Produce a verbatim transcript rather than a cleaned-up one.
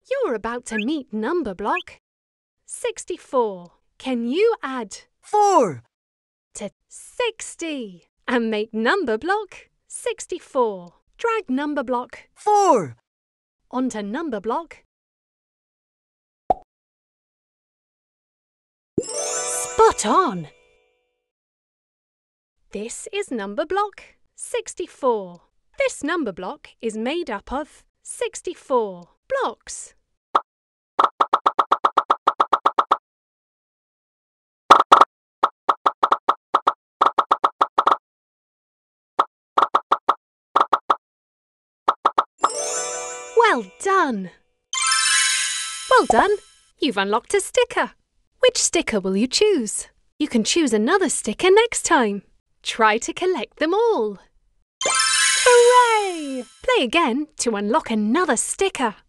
You're about to meet Numberblock sixty-four. Can you add Four. to sixty and make Numberblock sixty-four? Drag Numberblock Four. onto Numberblock. Spot on! This is Numberblock sixty-four. This Numberblock is made up of sixty-four blocks. Well done! Well done! You've unlocked a sticker. Which sticker will you choose? You can choose another sticker next time. Try to collect them all. Hooray! Play again to unlock another sticker.